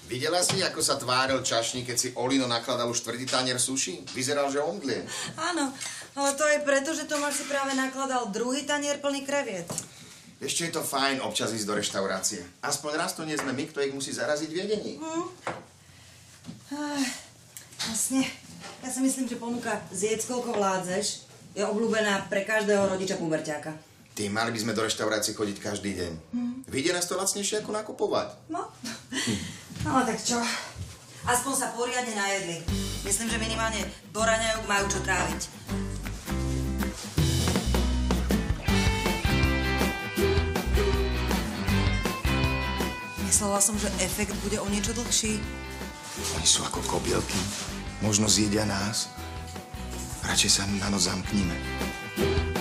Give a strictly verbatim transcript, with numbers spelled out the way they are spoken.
Videla si, ako sa tváril čašník, keď si Olino nakladal už štvrtý tanier suši? Vyzeral, že omdlie. Áno, ale to aj preto, že Tomáš si práve nakladal druhý tanier plný kreviet. Ešte je to fajn občas ísť do reštaurácie. Aspoň raz to nie sme my, kto ich musí zaraziť v jedení. Hm. Aj, vlastne, ja si myslím, že ponuka zjedz, koľko vládzeš, je obľúbená pre každého rodiča puberťáka. Ty, mali by sme do reštaurácie chodiť každý deň. Hm. Vyjde nás to lacnejšie ako nakupovať. No. Hm. No, tak čo? Aspoň sa poriadne najedli. Myslím, že minimálne do raňajok majú čo tráviť. Myslela som, že efekt bude o niečo dlhší. Oni sú ako kobielky. Možno zjedia nás. Radšej sa na noc zamkníme.